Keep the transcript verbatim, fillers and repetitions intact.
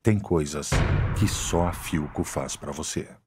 Tem coisas que só a Philco faz pra você.